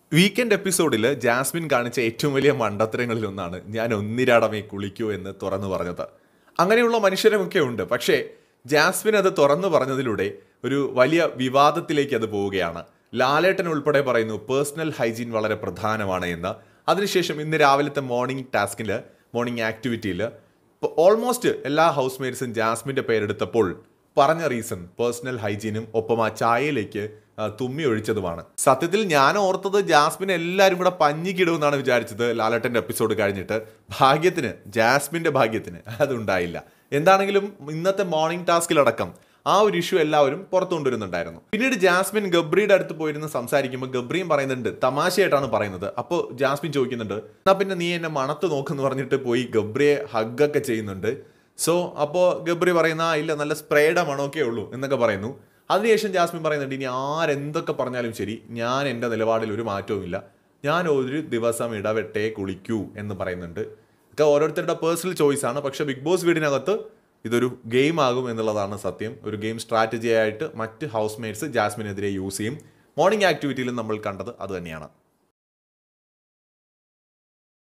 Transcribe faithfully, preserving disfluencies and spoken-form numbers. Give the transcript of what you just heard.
Weekend എപ്പിസോഡിൽ Jasmine കാണിച്ച ഏറ്റവും വലിയ മണ്ടത്തരങ്ങളിലൊന്നാണ് ഞാൻ ഒന്നിരാടമേ കുളിക്കൂ എന്ന് തുറന്നു പറഞ്ഞത്. അങ്ങനെയുള്ള മനുഷ്യരുമൊക്കെ ഉണ്ട്. പക്ഷേ ജാസ്മിൻ അത് തുറന്നു പറഞ്ഞതിലൂടെ ഒരു വലിയ വിവാദത്തിലേക്ക് അത് പോവുകയാണ്. ലാലേട്ടൻ ഉൾപ്പെടെ പറയുന്നു പേഴ്സണൽ ഹൈജീൻ വളരെ പ്രധാനമാണ് എന്ന്. അതിനുശേഷം ഇന്ന് രാവിലത്തെ മോർണിംഗ് ടാസ്കിൽ മോർണിംഗ് ആക്ടിവിറ്റിയിൽ ഓൾമോസ്റ്റ് എല്ലാ ഹൗസ് മേറ്റ്സും ജാസ്മിൻ്റെ പേരെടുത്തപ്പോൾ പറഞ്ഞ റീസൺ പേഴ്സണൽ ഹൈജീനും ഒപ്പം ആ ചായയിലേക്ക് തുമ്മി ഒഴിച്ചതുമാണ്. സത്യത്തിൽ ഞാൻ ഓർത്തത് ജാസ്മിൻ എല്ലാവരും കൂടെ പഞ്ഞിക്കിടുമെന്നാണ് വിചാരിച്ചത് ലാലേട്ടൻ്റെ എപ്പിസോഡ് കഴിഞ്ഞിട്ട്. ഭാഗ്യത്തിന് ജാസ്മിൻ്റെ ഭാഗ്യത്തിന് അതുണ്ടായില്ല. എന്താണെങ്കിലും ഇന്നത്തെ മോർണിംഗ് ടാസ്കിലടക്കം ആ ഒരു ഇഷ്യൂ എല്ലാവരും പുറത്തു കൊണ്ടുവരുന്നുണ്ടായിരുന്നു. പിന്നീട് ജാസ്മിൻ ഗബ്രിയുടെ അടുത്ത് പോയിരുന്ന് സംസാരിക്കുമ്പോൾ ഗബ്രിയും പറയുന്നുണ്ട്, തമാശയായിട്ടാണ് പറയുന്നത്. അപ്പോൾ ജാസ്മിൻ ചോദിക്കുന്നുണ്ട്, എന്നാ പിന്നെ നീ എന്നെ മണത്ത് നോക്കെന്ന് പറഞ്ഞിട്ട് പോയി ഗബ്രിയെ ഹഗ്ഗൊക്കെ ചെയ്യുന്നുണ്ട്. സോ അപ്പോൾ ഗബ്രി പറയുന്ന ഇല്ല നല്ല സ്പ്രേയുടെ മണമൊക്കെ ഉള്ളൂ എന്നൊക്കെ പറയുന്നു. അതിനുശേഷം ജാസ്മിൻ പറയുന്നുണ്ട്, ഇനി ആരെന്തൊക്കെ പറഞ്ഞാലും ശരി ഞാൻ എൻ്റെ നിലപാടിൽ ഒരു മാറ്റവുമില്ല, ഞാൻ ഒരു ദിവസം ഇടവിട്ടേ കുളിക്കൂ എന്ന് പറയുന്നുണ്ട്. ഒക്കെ ഓരോരുത്തരുടെ പേഴ്സണൽ ചോയ്സാണ്. പക്ഷേ ബിഗ് ബോസ് വീടിനകത്ത് ഇതൊരു ഗെയിം ആകും എന്നുള്ളതാണ് സത്യം. ഒരു ഗെയിം സ്ട്രാറ്റജി ആയിട്ട് മറ്റ് ഹൗസ് മേറ്റ്സ് ജാസ്മിനെതിരെ യൂസ് ചെയ്യും. മോർണിംഗ് ആക്ടിവിറ്റിയിലും നമ്മൾ കണ്ടത് അത് തന്നെയാണ്.